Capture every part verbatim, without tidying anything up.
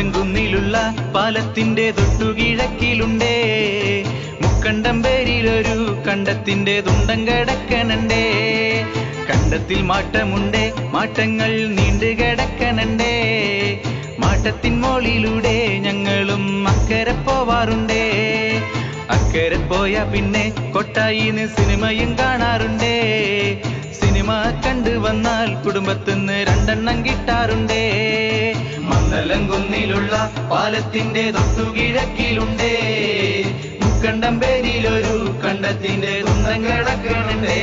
മന്നലംകുന്നിലുള്ള പാലത്തിന്റെ തൊട്ടുകിഴക്കിലുണ്ടേ മുക്കണ്ടം പേരിലൊരു കണ്ടത്തിന്റെ തുണ്ടം കിടക്കണണ്ടേ. കണ്ടത്തിൽ മാട്ടമുണ്ടേ, മാട്ടങ്ങൾ നീണ്ടു കിടക്കണണ്ടേ. മാട്ടത്തിൻ മോളിലൂടെ ഞങ്ങളും അക്കരെ പോവാറുണ്ടേ. അക്കരെ പോയാ പിന്നെ കൊട്ടായിന്ന് സിനിമയും കാണാറുണ്ടേ. സിനിമ കണ്ടു വന്നാൽ കുടുംബത്തിന്ന് രണ്ടെണ്ണം കിട്ടാറുണ്ടേ. മന്നലംകുന്നിലുള്ള പാലത്തിന്റെ തൊട്ടുകിഴക്കിലുണ്ടേ മുക്കണ്ടം പേരിലൊരു കണ്ടത്തിന്റെ തുണ്ടം കിടക്കണണ്ടേ.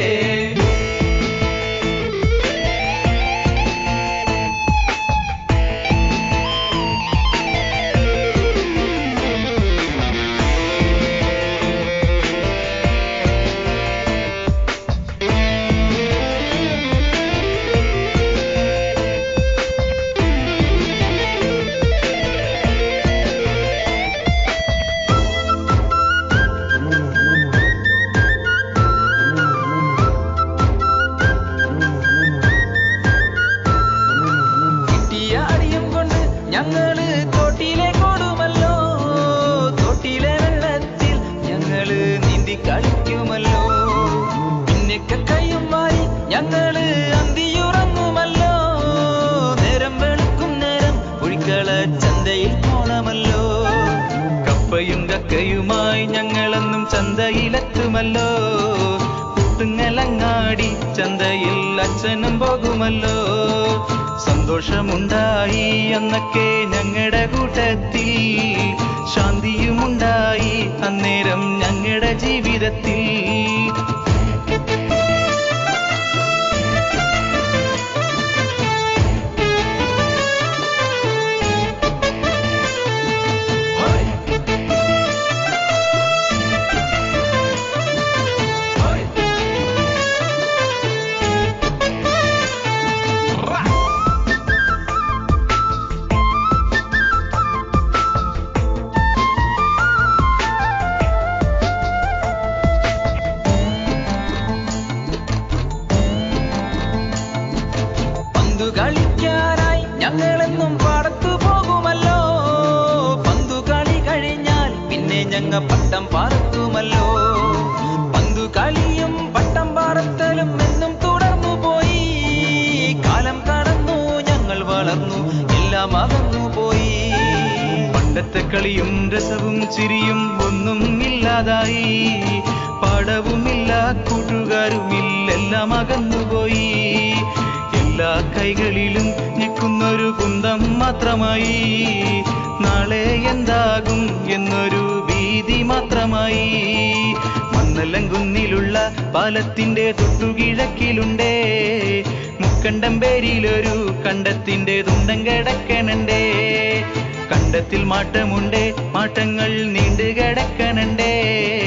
ഞങ്ങള് തോട്ടിലെ കൊടുമല്ലോ, തോട്ടിലെ വെള്ളത്തിൽ ഞങ്ങള് നീന്തി കളിക്കുമല്ലോ. പിന്നൊക്കെ കയ്യും മാറി ഞങ്ങള് അന്തിയുറങ്ങുമല്ലോ. നേരം വെളുക്കും നേരം ഒഴിക്കള ചന്തയിൽ പോണമല്ലോ. കപ്പയും കക്കയുമായി ഞങ്ങളെന്നും ചന്തയിലെത്തുമല്ലോ. കൂട്ടുങ്ങലങ്ങാടി ചന്തയിൽ അച്ഛനും പോകുമല്ലോ. സന്തോഷമുണ്ടായി അന്നൊക്കെ ഞങ്ങളുടെ കൂട്ടത്തിൽ, ശാന്തിയുമുണ്ടായി അന്നേരം ഞങ്ങളുടെ ജീവിതത്തിൽ. കളിക്കാനായി ഞങ്ങളെന്നും പാടത്തു പോകുമല്ലോ. പന്തുകളി കഴിഞ്ഞാൽ പിന്നെ ഞങ്ങ പട്ടം പാർക്കുമല്ലോ. പന്തുകളിയും പട്ടം പാറത്തലും എന്നും തുടർന്നു പോയി. കാലം കടന്നു ഞങ്ങൾ വളർന്നു എല്ലാം അകന്നു പോയി. പണ്ടത്തെ കളിയും രസവും ചിരിയും ഒന്നും ഇല്ലാതായി. പാടവുമില്ല, കൂട്ടുകാരുമില്ല, എല്ലാം അകന്നുപോയി. എല്ലാ കൈകളിലും ഞെക്കുന്നൊരു കുന്തം മാത്രമായി. നാളെ എന്താകും എന്നൊരു ഭീതി മാത്രമായി. മന്നലംകുന്നിലുള്ള പാലത്തിന്റെ തൊട്ടുകിഴക്കിലുണ്ടേ മുക്കണ്ടം പേരിലൊരു കണ്ടത്തിന്റെ തുണ്ടം കിടക്കണണ്ടേ. കണ്ടത്തിൽ മാട്ടമുണ്ടേ, മാട്ടങ്ങൾ നീണ്ടു കിടക്കണണ്ടേ.